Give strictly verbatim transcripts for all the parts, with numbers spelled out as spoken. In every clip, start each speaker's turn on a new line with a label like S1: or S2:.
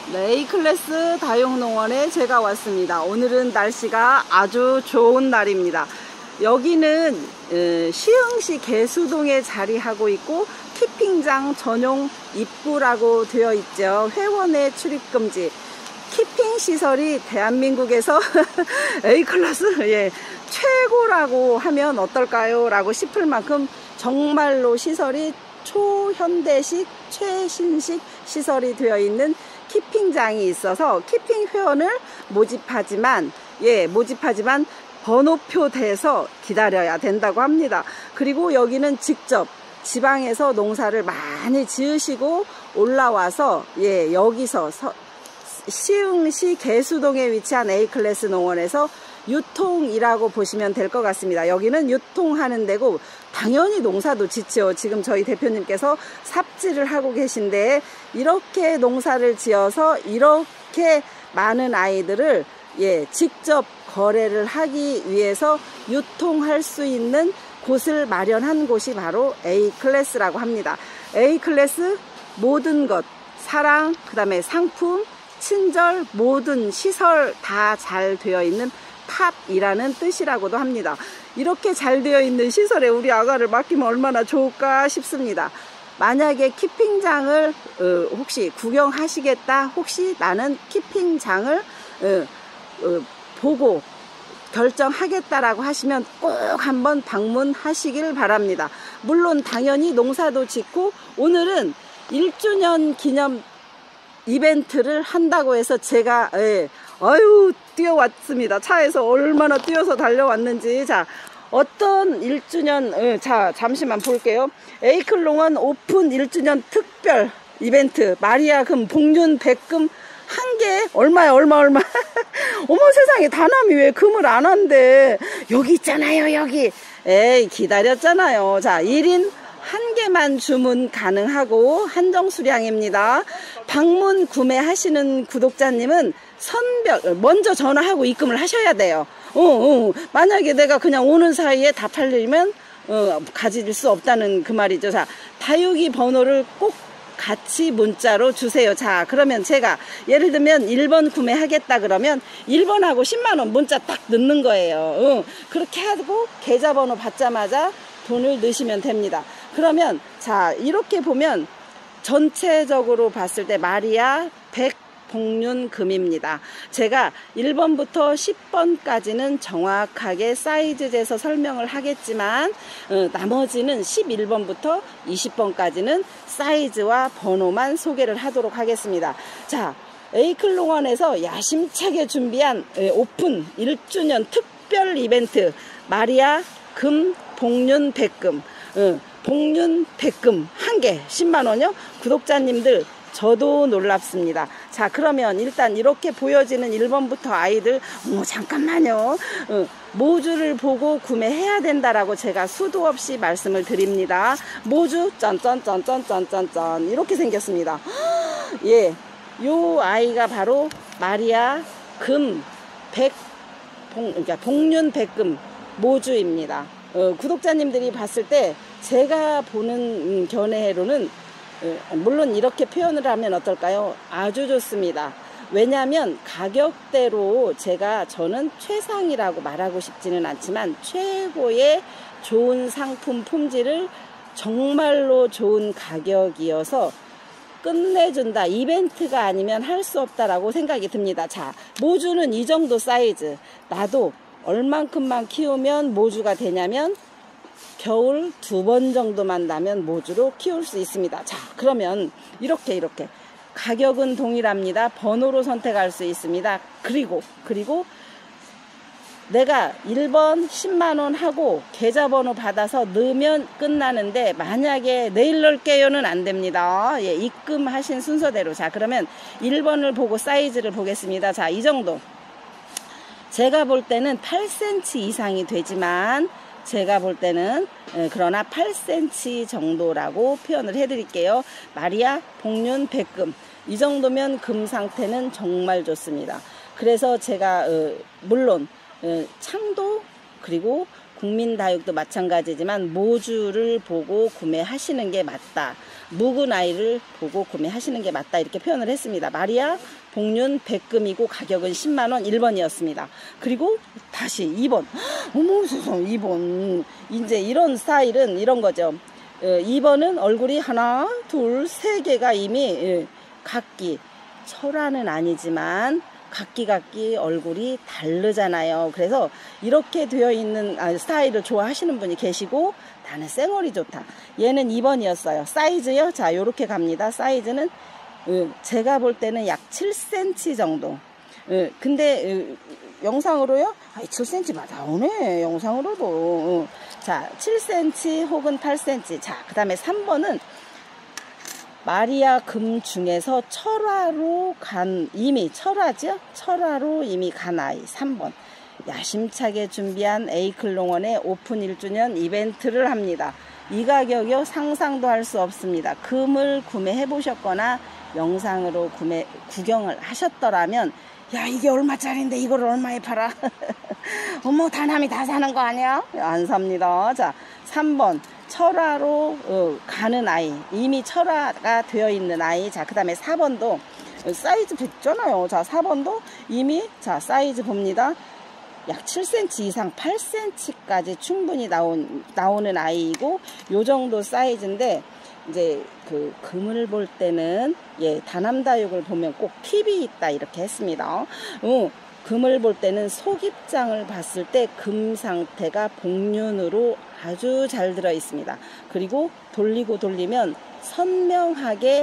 S1: 네, A클래스 다육농원에 제가 왔습니다. 오늘은 날씨가 아주 좋은 날입니다. 여기는 시흥시 개수동에 자리하고 있고 키핑장 전용 입구라고 되어 있죠. 회원의 출입금지. 키핑 시설이 대한민국에서 A클래스 예, 최고라고 하면 어떨까요? 라고 싶을 만큼 정말로 시설이 초현대식 최신식 시설이 되어 있는 키핑장이 있어서 키핑 회원을 모집하지만 예 모집하지만 번호표 대서 기다려야 된다고 합니다. 그리고 여기는 직접 지방에서 농사를 많이 지으시고 올라와서 예 여기서 서, 시흥시 개수동에 위치한 A클래스 농원에서 유통이라고 보시면 될 것 같습니다. 여기는 유통하는 데고 당연히 농사도 짓죠. 지금 저희 대표님께서 삽질을 하고 계신데 이렇게 농사를 지어서 이렇게 많은 아이들을 예 직접 거래를 하기 위해서 유통할 수 있는 곳을 마련한 곳이 바로 A클래스라고 합니다. A클래스 모든 것 사랑, 그 다음에 상품, 친절, 모든 시설 다 잘 되어 있는 탑이라는 뜻이라고도 합니다. 이렇게 잘 되어 있는 시설에 우리 아가를 맡기면 얼마나 좋을까 싶습니다. 만약에 키핑장을 어, 혹시 구경하시겠다, 혹시 나는 키핑장을 어, 어, 보고 결정하겠다라고 하시면 꼭 한번 방문하시길 바랍니다. 물론 당연히 농사도 짓고 오늘은 일 주년 기념 이벤트를 한다고 해서 제가 예, 아유 뛰어왔습니다. 차에서 얼마나 뛰어서 달려왔는지. 자, 어떤 일 주년 예, 자 잠시만 볼게요. A클농원 오픈 일 주년 특별 이벤트 마리아 금 복륜 백금 한 개 얼마야 얼마 얼마 어머 세상에, 다남이 왜 금을 안 한대. 여기 있잖아요 여기. 에이 기다렸잖아요. 자, 일 인 한 개만 주문 가능하고 한정 수량입니다. 방문 구매하시는 구독자님은 선별 먼저 전화하고 입금을 하셔야 돼요. 어, 어. 만약에 내가 그냥 오는 사이에 다 팔리면 어, 가질 수 없다는 그 말이죠. 자, 다육이 번호를 꼭 같이 문자로 주세요. 자, 그러면 제가 예를 들면 일 번 구매하겠다 그러면 일 번하고 십만 원 문자 딱 넣는 거예요. 어, 그렇게 하고 계좌번호 받자마자 돈을 넣으시면 됩니다. 그러면 자, 이렇게 보면 전체적으로 봤을 때 마리아 백 복륜금입니다. 제가 일 번부터 십 번까지는 정확하게 사이즈 재서 설명을 하겠지만 어, 나머지는 십일 번부터 이십 번까지는 사이즈와 번호만 소개를 하도록 하겠습니다. 자, A클농원에서 야심차게 준비한 에, 오픈 일 주년 특별 이벤트 마리아 금 복륜 백금 어, 복륜 백금 한 개 십만 원이요? 구독자님들 저도 놀랍습니다. 자, 그러면 일단 이렇게 보여지는 일 번부터 아이들 어, 잠깐만요. 어, 모주를 보고 구매해야 된다라고 제가 수도 없이 말씀을 드립니다. 모주 짠짠짠짠짠짠짠 이렇게 생겼습니다. 예, 요 아이가 바로 마리아 금 백 봉, 그러니까 복륜 백금 모주입니다. 어, 구독자님들이 봤을 때 제가 보는 음, 견해로는 물론 이렇게 표현을 하면 어떨까요? 아주 좋습니다. 왜냐하면 가격대로 제가 저는 최상이라고 말하고 싶지는 않지만 최고의 좋은 상품 품질을 정말로 좋은 가격이어서 끝내준다. 이벤트가 아니면 할 수 없다라고 생각이 듭니다. 자, 모주는 이 정도 사이즈. 나도 얼만큼만 키우면 모주가 되냐면 겨울 두 번 정도만 나면 모주로 키울 수 있습니다. 자, 그러면 이렇게 이렇게 가격은 동일합니다. 번호로 선택할 수 있습니다. 그리고 그리고 내가 일 번 십만 원 하고 계좌번호 받아서 넣으면 끝나는데 만약에 내일 넣을게요는 안 됩니다. 예, 입금하신 순서대로. 자, 그러면 일 번을 보고 사이즈를 보겠습니다. 자, 이 정도. 제가 볼 때는 팔 센티미터 이상이 되지만 제가 볼 때는 그러나 팔 센티미터 정도라고 표현을 해드릴게요. 마리아 복륜 백금 이 정도면 금 상태는 정말 좋습니다. 그래서 제가 물론 창도 그리고 국민다육도 마찬가지지만 모주를 보고 구매하시는 게 맞다. 묵은 아이를 보고 구매하시는 게 맞다. 이렇게 표현을 했습니다. 마리아 복륜 백금이고 가격은 십만 원 일 번이었습니다. 그리고 다시 이 번. 어머 세상 이 번. 이제 이런 스타일은 이런 거죠. 이 번은 얼굴이 하나 둘 세 개가 이미 각기 철화는 아니지만 각기 각기 얼굴이 다르잖아요. 그래서 이렇게 되어 있는 스타일을 좋아하시는 분이 계시고 나는 쌩얼이 좋다. 얘는 이 번이었어요. 사이즈요. 자, 요렇게 갑니다. 사이즈는 제가 볼 때는 약 칠 센티미터 정도. 근데 영상으로요? 칠 센티미터 나오네. 영상으로도. 자, 칠 센티미터 혹은 팔 센티미터. 자, 그 다음에 삼 번은 마리아 금 중에서 철화로 간, 이미 철화죠? 철화로 이미 간 아이 삼 번. 야심차게 준비한 에이클농원의 오픈 일 주년 이벤트를 합니다. 이 가격이요? 상상도 할 수 없습니다. 금을 구매해 보셨거나 영상으로 구매, 구경을 하셨더라면 야, 이게 얼마짜리인데 이걸 얼마에 팔아? 어머, 다남이 다 사는 거 아니야? 안 삽니다. 자, 삼 번. 철화로 어, 가는 아이, 이미 철화가 되어 있는 아이. 자, 그 다음에 사 번도 사이즈 됐잖아요. 자, 사 번도 이미 자 사이즈 봅니다. 약 칠 센티미터 이상 팔 센티미터까지 충분히 나온, 나오는 아이이고 요 정도 사이즈인데 이제 그 금을 볼 때는 예, 다남다육을 보면 꼭 팁이 있다 이렇게 했습니다. 어, 금을 볼 때는 속입장을 봤을 때 금 상태가 복륜으로 아주 잘 들어 있습니다. 그리고 돌리고 돌리면 선명하게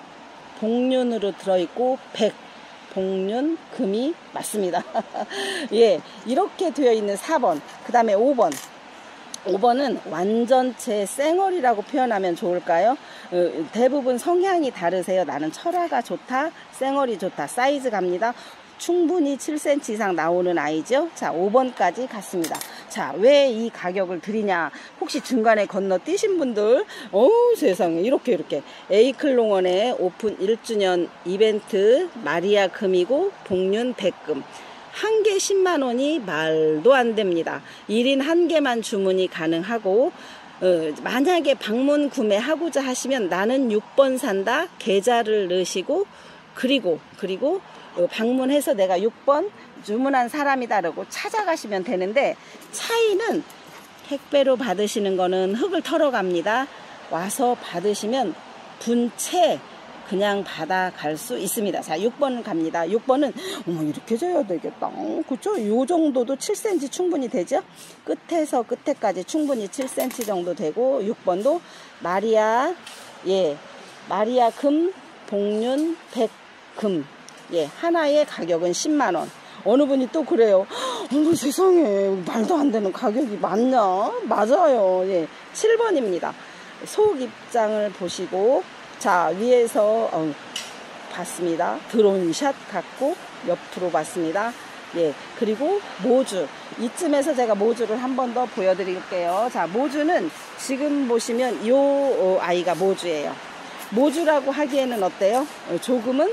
S1: 복륜으로 들어있고 백 복륜 금이 맞습니다. 예, 이렇게 되어 있는 사 번. 그 다음에 오 번. 오 번은 완전체 쌩얼이라고 표현하면 좋을까요? 어, 대부분 성향이 다르세요. 나는 철화가 좋다, 쌩얼이 좋다. 사이즈 갑니다. 충분히 칠 센티미터 이상 나오는 아이죠. 자, 오 번까지 갔습니다. 자, 왜 이 가격을 드리냐? 혹시 중간에 건너뛰신 분들, 어우 세상에, 이렇게 이렇게 에이클농원의 오픈 일 주년 이벤트 마리아 금이고 복륜 백금 한 개 십만 원이 말도 안 됩니다. 일 인 한 개만 주문이 가능하고 어, 만약에 방문 구매하고자 하시면 나는 육 번 산다 계좌를 넣으시고 그리고 그리고 어, 방문해서 내가 육 번 주문한 사람이다 라고 찾아가시면 되는데 차이는 택배로 받으시는 거는 흙을 털어갑니다. 와서 받으시면 분채 그냥 받아갈 수 있습니다. 자, 육 번 갑니다. 육 번은 어머 이렇게 져야 되겠다. 어, 그쵸? 요 정도도 칠 센티미터 충분히 되죠? 끝에서 끝에까지 충분히 칠 센티미터 정도 되고 육 번도 마리아 예 마리아 금 복륜 백금 예 하나의 가격은 십만 원. 어느 분이 또 그래요. 어머 세상에 말도 안 되는 가격이 맞냐? 맞아요. 예 칠 번입니다. 속 입장을 보시고 자 위에서 어, 봤습니다. 드론샷 갖고 옆으로 봤습니다. 예 그리고 모주 이쯤에서 제가 모주를 한 번 더 보여드릴게요. 자 모주는 지금 보시면 요 어, 아이가 모주예요. 모주라고 하기에는 어때요? 어, 조금은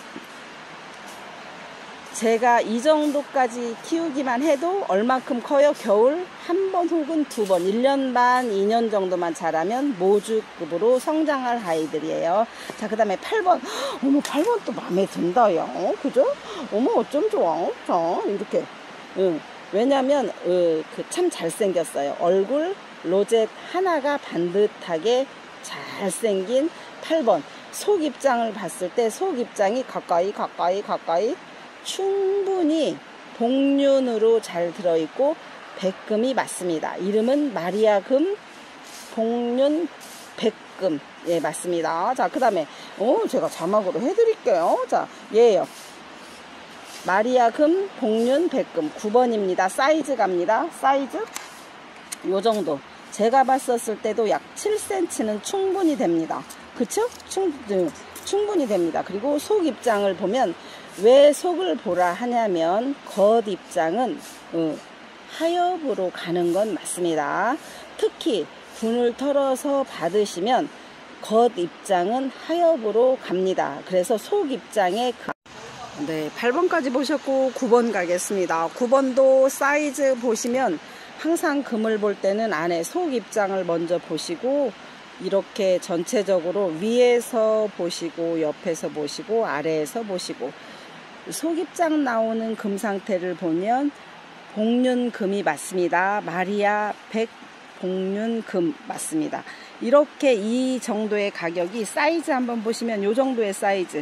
S1: 제가 이 정도까지 키우기만 해도 얼만큼 커요? 겨울 한 번 혹은 두 번, 일 년 반, 이 년 정도만 자라면 모주급으로 성장할 아이들이에요. 자, 그 다음에 팔 번. 어머, 팔 번 또 마음에 든다, 야. 어, 그죠? 어머, 어쩜 좋아. 자, 이렇게. 응. 왜냐면, 어, 그 참 잘생겼어요. 얼굴, 로zet 하나가 반듯하게 잘생긴 팔 번. 속 입장을 봤을 때 속 입장이 가까이, 가까이, 가까이. 충분히 복륜으로 잘 들어있고 백금이 맞습니다. 이름은 마리아 금 복륜 백금 예 맞습니다. 자 그 다음에 어 제가 자막으로 해드릴게요. 자 얘예요. 마리아 금 복륜 백금 구 번입니다. 사이즈 갑니다. 사이즈 요 정도 제가 봤었을 때도 약 칠 센티미터는 충분히 됩니다. 그쵸? 충, 충분히 됩니다. 그리고 속 입장을 보면 왜 속을 보라 하냐면 겉 입장은 어, 하엽으로 가는 건 맞습니다. 특히 분을 털어서 받으시면 겉 입장은 하엽으로 갑니다. 그래서 속 입장에 가... 네, 팔 번까지 보셨고 구 번 가겠습니다. 구 번도 사이즈 보시면 항상 금을 볼 때는 안에 속 입장을 먼저 보시고 이렇게 전체적으로 위에서 보시고 옆에서 보시고 아래에서 보시고 속 입장 나오는 금 상태를 보면 복륜금이 맞습니다. 마리아 백 복륜금 맞습니다. 이렇게 이 정도의 가격이 사이즈 한번 보시면 요 정도의 사이즈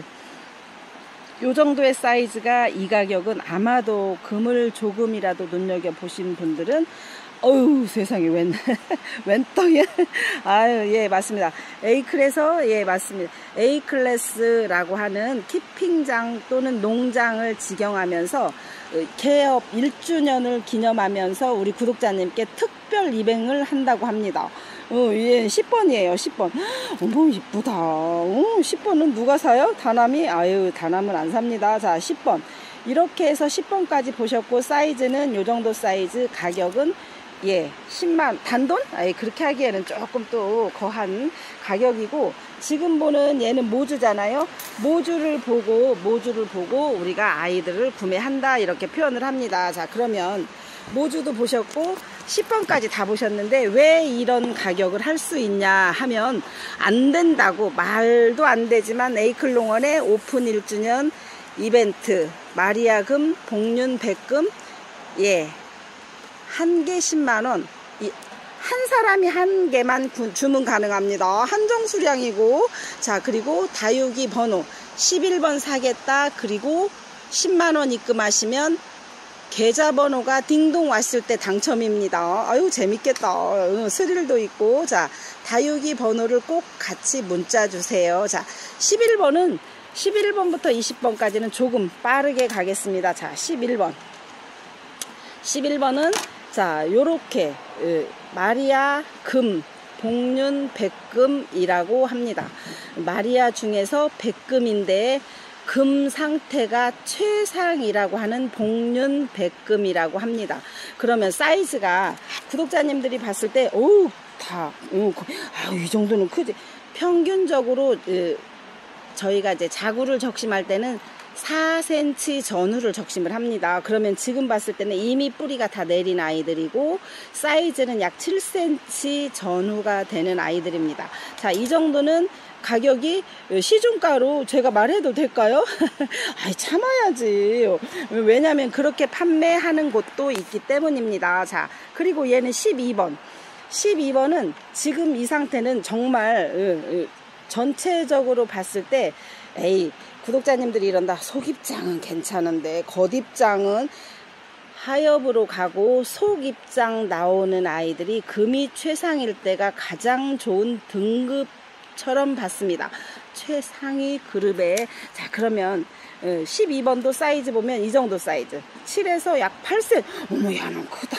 S1: 요 정도의 사이즈가 이 가격은 아마도 금을 조금이라도 눈여겨보신 분들은 어휴 세상에 웬, 웬 떡이야. 아유 예 맞습니다. A클에서 예 맞습니다. A클래스라고 하는 키핑장 또는 농장을 직영하면서 개업 일 주년을 기념하면서 우리 구독자님께 특별 이벤트를 한다고 합니다. 어, 예, 십 번이에요. 십 번. 어머 이쁘다. 어, 십 번은 누가 사요? 다남이? 아유 다남은 안 삽니다. 자 십 번 이렇게 해서 십 번까지 보셨고 사이즈는 요 정도 사이즈 가격은 예 십만 단돈? 아예 그렇게 하기에는 조금 또 거한 가격이고 지금 보는 얘는 모주잖아요. 모주를 보고 모주를 보고 우리가 아이들을 구매한다 이렇게 표현을 합니다. 자 그러면 모주도 보셨고 십 번까지 다 보셨는데 왜 이런 가격을 할 수 있냐 하면 안 된다고 말도 안 되지만 에이클농원의 오픈 일 주년 이벤트 마리아금 복륜 백금 예 한 개 십만 원 한 사람이 한 개만 주문 가능합니다. 한정 수량이고 자 그리고 다육이 번호 십일 번 사겠다 그리고 십만 원 입금하시면 계좌번호가 딩동 왔을 때 당첨입니다. 아유 재밌겠다. 스릴도 있고 자 다육이 번호를 꼭 같이 문자 주세요. 자 십일 번은 십일 번부터 이십 번까지는 조금 빠르게 가겠습니다. 자 십일 번 십일 번은 자 요렇게 마리아 금 복륜 백금이라고 합니다. 마리아 중에서 백금인데 금 상태가 최상이라고 하는 복륜 백금이라고 합니다. 그러면 사이즈가 구독자님들이 봤을 때 어우 다 아유 이 정도는 크지. 평균적으로 으, 저희가 이제 자구를 적심할 때는 사 센티미터 전후를 적심을 합니다. 그러면 지금 봤을 때는 이미 뿌리가 다 내린 아이들이고 사이즈는 약 칠 센티미터 전후가 되는 아이들입니다. 자, 이 정도는 가격이 시중가로 제가 말해도 될까요? 아이 참아야지. 왜냐면 그렇게 판매하는 곳도 있기 때문입니다. 자, 그리고 얘는 십이 번 십이 번은 지금 이 상태는 정말 전체적으로 봤을 때 에이 구독자님들이 이런다. 속입장은 괜찮은데 겉입장은 하엽으로 가고 속입장 나오는 아이들이 금이 최상일 때가 가장 좋은 등급처럼 봤습니다. 최상위 그룹에 자 그러면 십이 번도 사이즈 보면 이 정도 사이즈 칠에서 약 팔 센티미터 어머 야는 크다.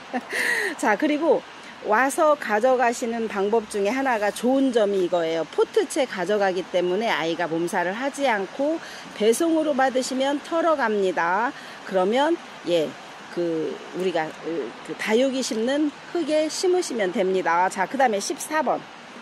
S1: 자 그리고 와서 가져가시는 방법 중에 하나가 좋은 점이 이거예요. 포트채 가져가기 때문에 아이가 몸살을 하지 않고 배송으로 받으시면 털어갑니다. 그러면 예, 그 우리가 그 다육이 심는 흙에 심으시면 됩니다. 자, 그 다음에 십사 번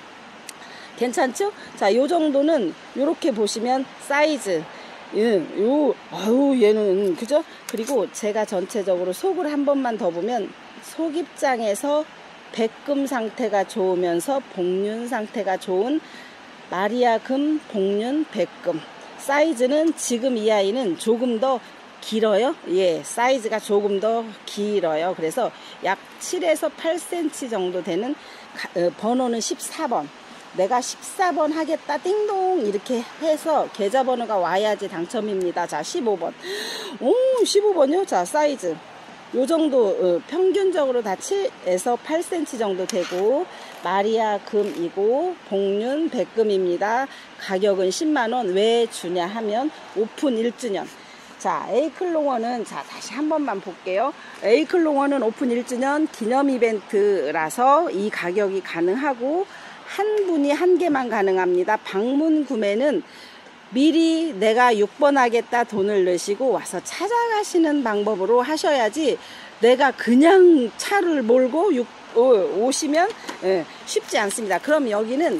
S1: 괜찮죠? 자, 요 정도는 요렇게 보시면 사이즈 예, 요 아유 얘는 그죠? 그리고 제가 전체적으로 속을 한 번만 더 보면 속 입장에서 백금 상태가 좋으면서 복륜 상태가 좋은 마리아 금 복륜 백금 사이즈는 지금 이 아이는 조금 더 길어요. 예, 사이즈가 조금 더 길어요. 그래서 약 칠에서 팔 센티미터 정도 되는 가, 어, 번호는 십사 번 내가 십사 번 하겠다 띵동 이렇게 해서 계좌번호가 와야지 당첨입니다. 자 십오 번 오 십오 번이요. 자 사이즈 요 정도 어, 평균적으로 다 칠에서 팔 센티미터 정도 되고 마리아 금이고 복륜 백금입니다. 가격은 십만 원. 왜 주냐 하면 오픈 일 주년. 자 에이클농원은 자 다시 한 번만 볼게요. 에이클농원은 오픈 일 주년 기념 이벤트라서 이 가격이 가능하고 한 분이 한 개만 가능합니다. 방문 구매는 미리 내가 육 번 하겠다 돈을 넣으시고 와서 찾아가시는 방법으로 하셔야지 내가 그냥 차를 몰고 육, 오, 오시면 예, 쉽지 않습니다. 그럼 여기는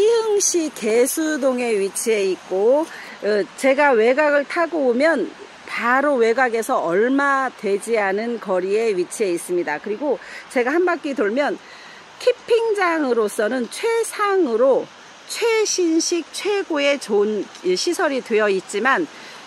S1: 시흥시 개수동에 위치해 있고 어, 제가 외곽을 타고 오면 바로 외곽에서 얼마 되지 않은 거리에 위치해 있습니다. 그리고 제가 한 바퀴 돌면 키핑장으로서는 최상으로 최신식 최고의 좋은 시설이 되어 있지만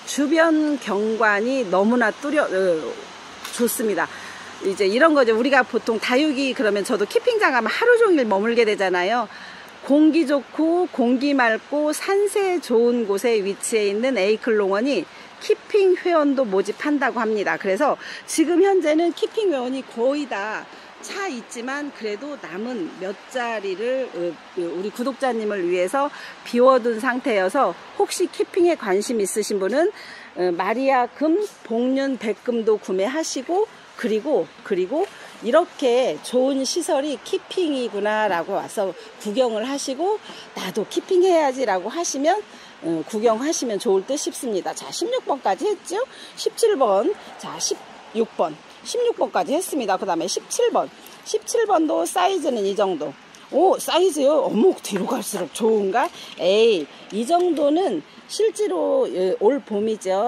S1: 주변 경관이 너무나 뚜려 어, 좋습니다. 이제 이런 거죠. 우리가 보통 다육이 그러면 저도 키핑장 가면 하루 종일 머물게 되잖아요. 공기 좋고 공기 맑고 산세 좋은 곳에 위치해 있는 에이클 농원이 키핑 회원도 모집한다고 합니다. 그래서 지금 현재는 키핑 회원이 거의 다 차 있지만 그래도 남은 몇 자리를 우리 구독자님을 위해서 비워둔 상태여서 혹시 키핑에 관심 있으신 분은 마리아 금, 복륜 백금도 구매하시고 그리고 그리고 이렇게 좋은 시설이 키핑이구나 라고 와서 구경을 하시고 나도 키핑 해야지 라고 하시면 어, 구경하시면 좋을 듯 싶습니다. 자, 십육 번까지 했죠. 십칠 번, 자, 십육 번, 십육 번까지 했습니다. 그 다음에 십칠 번, 십칠 번도 사이즈는 이 정도. 오, 사이즈요? 어머, 뒤로 갈수록 좋은가? 에이, 이 정도는 실제로 올 봄이죠.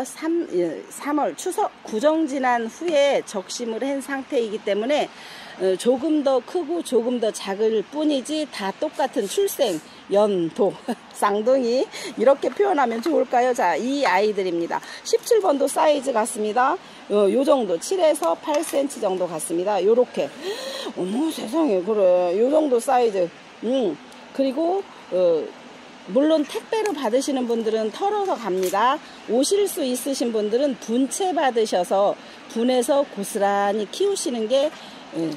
S1: 삼월 추석 구정 지난 후에 적심을 한 상태이기 때문에 조금 더 크고 조금 더 작을 뿐이지 다 똑같은 출생 연도 쌍둥이 이렇게 표현하면 좋을까요? 자, 이 아이들입니다. 십칠 번도 사이즈 같습니다. 요, 요 정도 칠에서 팔 센티미터 정도 같습니다. 요렇게. 어머 세상에, 그래 요 정도 사이즈. 음 그리고 어, 물론 택배로 받으시는 분들은 털어서 갑니다. 오실 수 있으신 분들은 분채 받으셔서 분해서 고스란히 키우시는 게 예,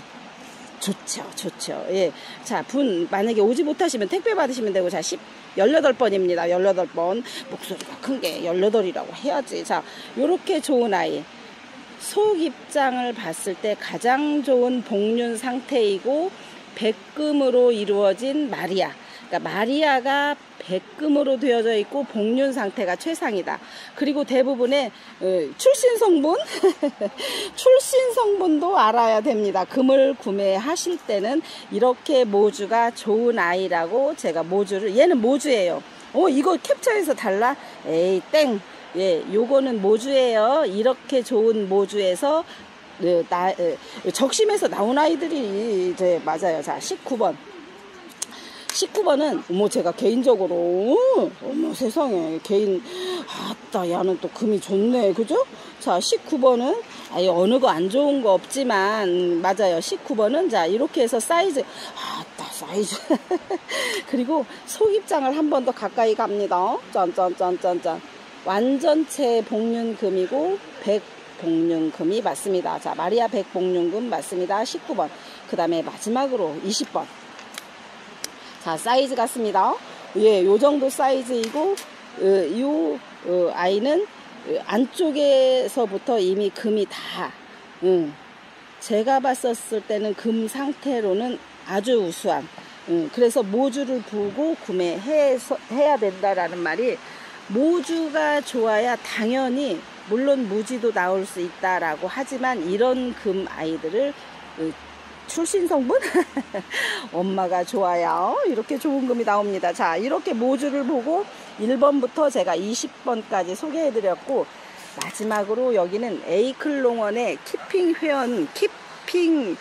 S1: 좋죠, 좋죠. 예. 자, 분 만약에 오지 못하시면 택배 받으시면 되고, 자, 열여덟 번입니다. 열여덟 번. 목소리가 큰 게 열여덟이라고 해야지. 자, 요렇게 좋은 아이. 속 입장을 봤을 때 가장 좋은 복륜 상태이고 백금으로 이루어진 마리아. 그러니까 마리아가 백금으로 되어져 있고 복륜 상태가 최상이다. 그리고 대부분의 출신 성분 출신 성분도 알아야 됩니다. 금을 구매하실 때는 이렇게 모주가 좋은 아이라고 제가 모주를, 얘는 모주예요. 어, 이거 캡처해서 달라? 에이, 땡. 예, 요거는 모주예요. 이렇게 좋은 모주에서 네, 나, 예, 적심에서 나온 아이들이 이제 맞아요. 자, 십구 번. 십구 번은 어머 제가 개인적으로 어머 세상에 개인 아따 야는 또 금이 좋네, 그죠? 자, 십구 번은 아예 어느 거 안 좋은 거 없지만 맞아요. 십구 번은 자 이렇게 해서 사이즈 아따 사이즈 그리고 속 입장을 한 번 더 가까이 갑니다. 짠짠짠짠짠. 완전체 복륜금이고 백 복륜금이 맞습니다. 자, 마리아 백 복륜금 맞습니다. 십구 번. 그 다음에 마지막으로 이십 번. 자, 사이즈 같습니다. 예, 요 정도 사이즈이고, 어, 요, 어, 아이는 안쪽에서부터 이미 금이 다, 음, 제가 봤었을 때는 금 상태로는 아주 우수한, 음, 그래서 모주를 보고 구매해서, 해야 된다라는 말이, 모주가 좋아야 당연히, 물론 무지도 나올 수 있다라고 하지만, 이런 금 아이들을, 어, 출신 성분? 엄마가 좋아요. 이렇게 좋은 금이 나옵니다. 자, 이렇게 모주를 보고 일 번부터 제가 이십 번까지 소개해 드렸고, 마지막으로 여기는 에이클 농원의 키핑 회원, 키핑,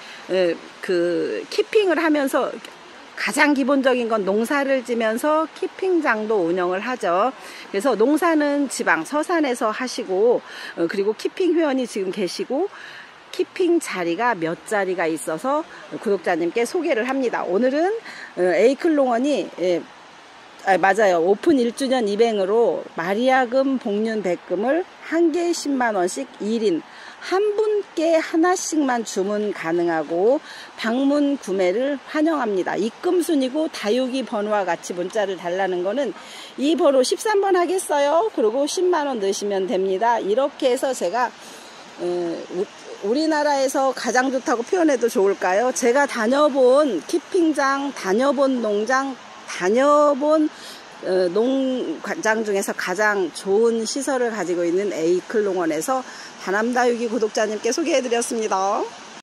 S1: 그, 키핑을 하면서 가장 기본적인 건 농사를 지면서 키핑장도 운영을 하죠. 그래서 농사는 지방 서산에서 하시고, 그리고 키핑 회원이 지금 계시고, 키핑 자리가 몇 자리가 있어서 구독자님께 소개를 합니다. 오늘은 에이클 농원이 아, 맞아요. 오픈 일 주년 이벤트로 마리아금 복륜 백금을 한 개 십만 원씩 일 인 한 분께 하나씩만 주문 가능하고 방문 구매를 환영합니다. 입금 순이고 다육이 번호와 같이 문자를 달라는 거는 이 번호 십삼 번 하겠어요. 그리고 십만 원 넣으시면 됩니다. 이렇게 해서 제가 어, 우리나라에서 가장 좋다고 표현해도 좋을까요? 제가 다녀본 키핑장, 다녀본 농장, 다녀본 어, 농장 중에서 가장 좋은 시설을 가지고 있는 에이클 농원에서 다남다육이 구독자님께 소개해드렸습니다.